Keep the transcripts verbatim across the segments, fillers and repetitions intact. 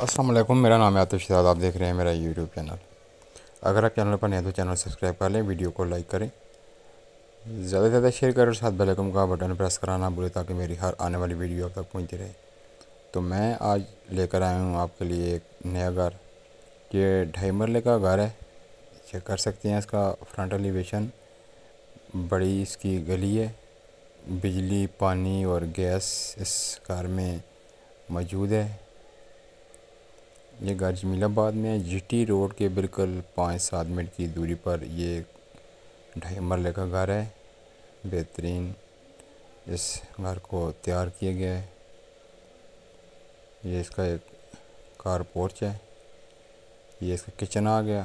अस्सलाम वालेकुम, मेरा नाम है आतिफ शहजाद। आप देख रहे हैं मेरा यूट्यूब चैनल। अगर आप चैनल पर नए हैं तो चैनल सब्सक्राइब कर लें, वीडियो को लाइक करें, ज़्यादा से ज़्यादा शेयर करें और साथ बेल आइकन का बटन प्रेस कराना भूलें ताकि मेरी हर आने वाली वीडियो आप तक पहुंचती रहे। तो मैं आज लेकर आया हूं आपके लिए एक नया घर। ये ढाई मरले का घर है। चेक कर सकते हैं इसका फ्रंट एलिवेशन। बड़ी इसकी गली है। बिजली, पानी और गैस इस घर में मौजूद है। ये घर जमीलाबाद में जीटी रोड के बिल्कुल पाँच सात मिनट की दूरी पर ये ढाई मरले का घर है। बेहतरीन इस घर को तैयार किया गया है। ये इसका एक कार पोर्च है। ये इसका किचन आ गया।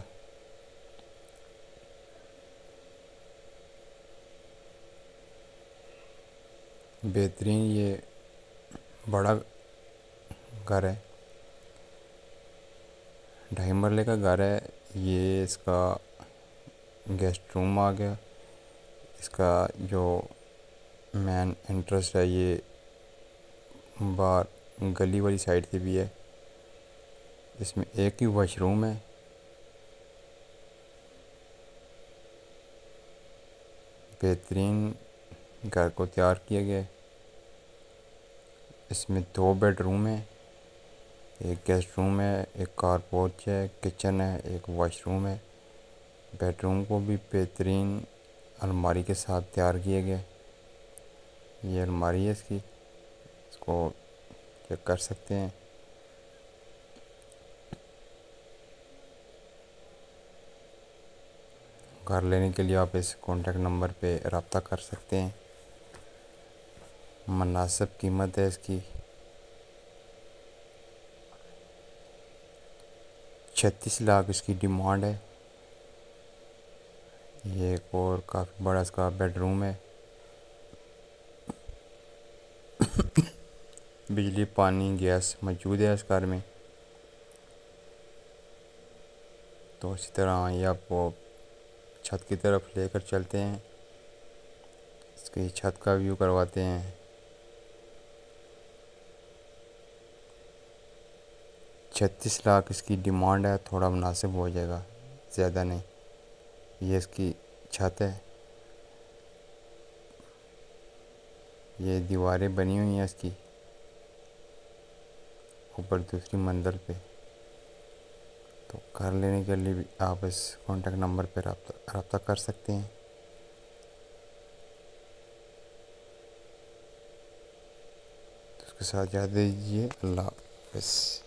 बेहतरीन ये बड़ा घर है। ढाई मरले का घर है। ये इसका गेस्ट रूम आ गया। इसका जो मेन इंटरेस्ट है ये बाहर गली वाली साइड से भी है। इसमें एक ही वॉशरूम है। बेहतरीन घर को तैयार किया गया है। इसमें दो बेडरूम है, एक गेस्ट रूम है, एक कार पोर्च है, किचन है, एक वॉशरूम है। बेडरूम को भी बेहतरीन अलमारी के साथ तैयार किया गया। ये अलमारी है इसकी, इसको चेक कर सकते हैं। घर लेने के लिए आप इस कॉन्टैक्ट नंबर पे रब्ता कर सकते हैं। मुनासिब कीमत है इसकी। छत्तीस लाख इसकी डिमांड है। ये एक और काफ़ी बड़ा इसका बेडरूम है। बिजली, पानी, गैस मौजूद है इस घर में। तो इसी तरह ये आपको छत की तरफ लेकर चलते हैं। इसकी छत का व्यू करवाते हैं। छत्तीस लाख इसकी डिमांड है, थोड़ा मुनासिब हो जाएगा, ज़्यादा नहीं। ये इसकी छत है। ये दीवारें बनी हुई हैं इसकी ऊपर दूसरी मंजिल पे। तो घर लेने के लिए भी आप इस कॉन्टैक्ट नंबर पर रब्ता रब्ता कर सकते हैं। तो उसके साथ इजाज़त दीजिए। अल्लाह हाफ़िज़।